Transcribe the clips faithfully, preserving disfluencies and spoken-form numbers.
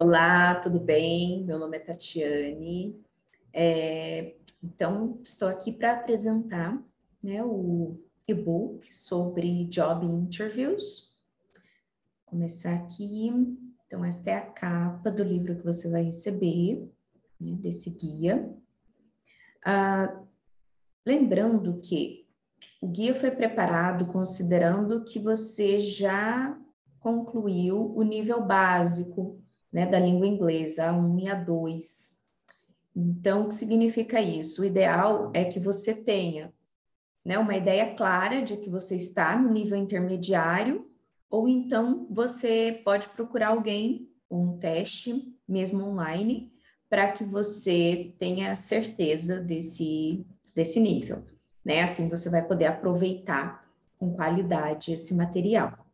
Olá, tudo bem? Meu nome é Tatiane. É, então, estou aqui para apresentar, né, o e-book sobre Job Interviews. Vou começar aqui. Então, esta é a capa do livro que você vai receber, né, desse guia. Ah, lembrando que o guia foi preparado considerando que você já concluiu o nível básico, né, da língua inglesa, A um e A dois. Então, o que significa isso? O ideal é que você tenha, né, uma ideia clara de que você está no nível intermediário, ou então você pode procurar alguém, um teste, mesmo online, para que você tenha certeza desse, desse nível, né? Assim você vai poder aproveitar com qualidade esse material.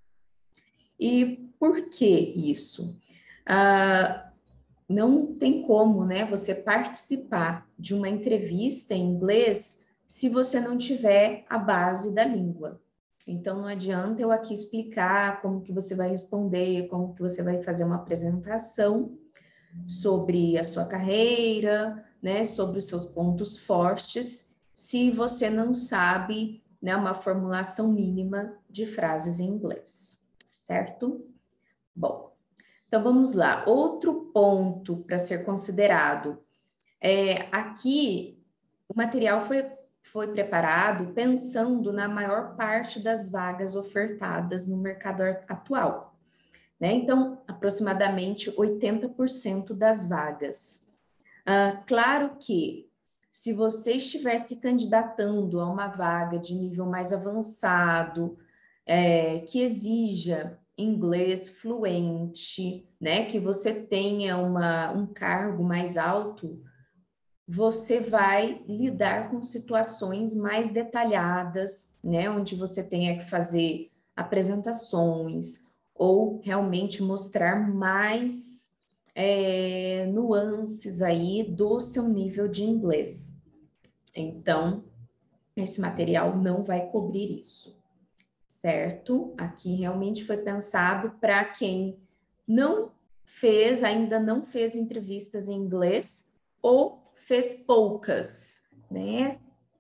E por que isso? Ah, não tem como, né, você participar de uma entrevista em inglês se você não tiver a base da língua. Então, não adianta eu aqui explicar como que você vai responder, como que você vai fazer uma apresentação sobre a sua carreira, né, sobre os seus pontos fortes, se você não sabe, né, uma formulação mínima de frases em inglês, certo? Bom, então, vamos lá. Outro ponto para ser considerado. É, aqui, o material foi, foi preparado pensando na maior parte das vagas ofertadas no mercado atual, né? Então, aproximadamente oitenta por cento das vagas. Ah, claro que, se você estiver se candidatando a uma vaga de nível mais avançado, é, que exija inglês fluente, né, que você tenha uma, um cargo mais alto, você vai lidar com situações mais detalhadas, né, onde você tenha que fazer apresentações ou realmente mostrar mais é, nuances aí do seu nível de inglês. Então, esse material não vai cobrir isso, certo? Aqui realmente foi pensado para quem não fez, ainda não fez entrevistas em inglês ou fez poucas, né?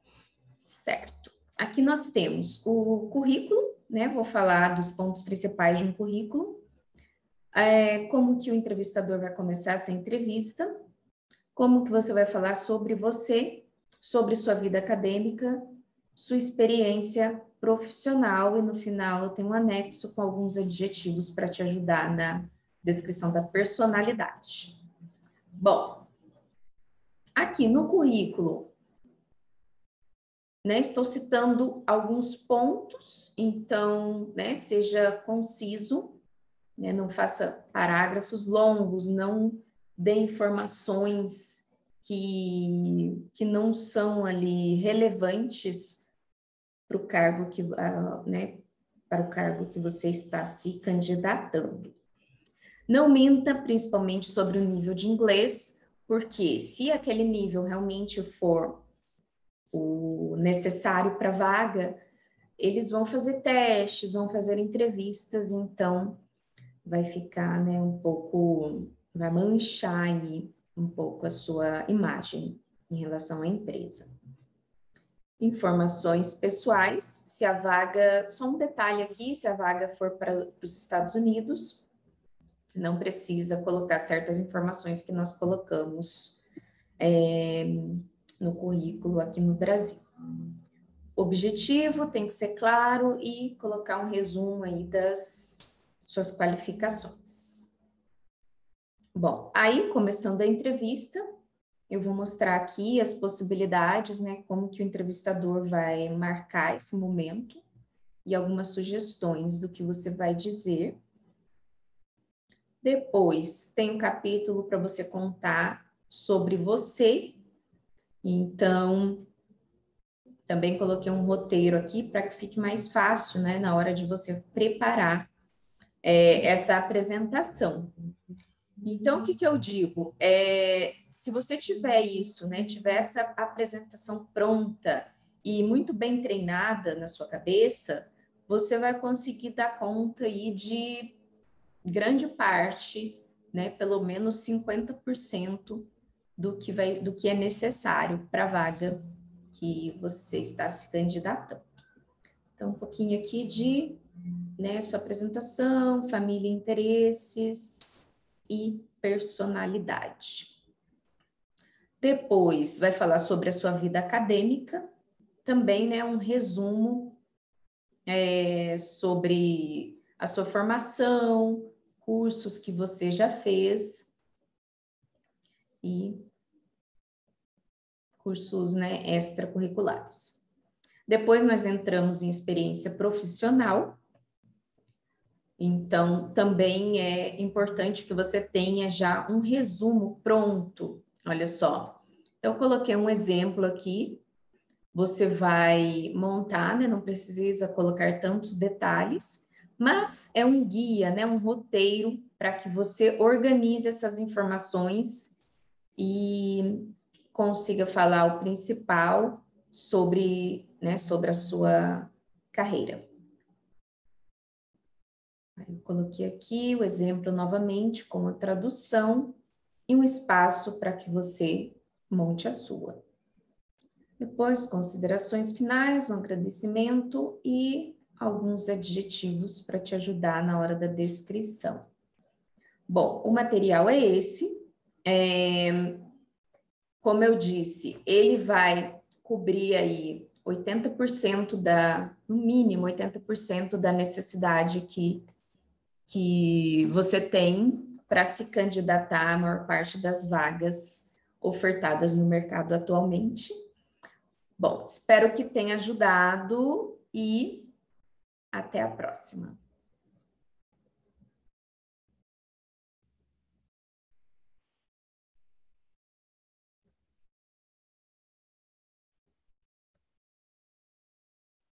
Certo. Aqui nós temos o currículo, né? Vou falar dos pontos principais de um currículo. É, como que o entrevistador vai começar essa entrevista, como que você vai falar sobre você, sobre sua vida acadêmica, sua experiência profissional, e no final tem um anexo com alguns adjetivos para te ajudar na descrição da personalidade. Bom, aqui no currículo, né, estou citando alguns pontos, então, né, seja conciso, né, não faça parágrafos longos, não dê informações que, que não são ali relevantes para o cargo que, uh, né, para o cargo que você está se candidatando. Não minta, principalmente sobre o nível de inglês, porque se aquele nível realmente for o necessário para a vaga, eles vão fazer testes, vão fazer entrevistas, então vai ficar, né, um pouco, vai manchar aí um pouco a sua imagem em relação à empresa. Informações pessoais, se a vaga, só um detalhe aqui, se a vaga for para os Estados Unidos, não precisa colocar certas informações que nós colocamos é, no currículo aqui no Brasil. Objetivo tem que ser claro e colocar um resumo aí das suas qualificações. Bom, aí começando a entrevista, eu vou mostrar aqui as possibilidades, né, como que o entrevistador vai marcar esse momento e algumas sugestões do que você vai dizer. Depois, tem um capítulo para você contar sobre você. Então, também coloquei um roteiro aqui para que fique mais fácil, né, na hora de você preparar é, essa apresentação. Então, o que, que eu digo? É, se você tiver isso, né, tiver essa apresentação pronta e muito bem treinada na sua cabeça, você vai conseguir dar conta aí de grande parte né, pelo menos cinquenta por cento do que vai, do que é necessário para a vaga que você está se candidatando. Então, um pouquinho aqui de, né, sua apresentação, família, interesses e personalidade. Depois, vai falar sobre a sua vida acadêmica, também, né, um resumo é, sobre a sua formação, cursos que você já fez e cursos, né, extracurriculares. Depois nós entramos em experiência profissional. Então, também é importante que você tenha já um resumo pronto. Olha só. Então, eu coloquei um exemplo aqui. Você vai montar, né? Não precisa colocar tantos detalhes, mas é um guia, né? Um roteiro para que você organize essas informações e consiga falar o principal sobre, né, sobre a sua carreira. Eu coloquei aqui o exemplo novamente com a tradução e um espaço para que você monte a sua. Depois, considerações finais, um agradecimento e alguns adjetivos para te ajudar na hora da descrição. Bom, o material é esse. É, como eu disse, ele vai cobrir aí oitenta por cento da, no mínimo oitenta por cento da necessidade que, que você tem para se candidatar à maior parte das vagas ofertadas no mercado atualmente. Bom, espero que tenha ajudado e até a próxima.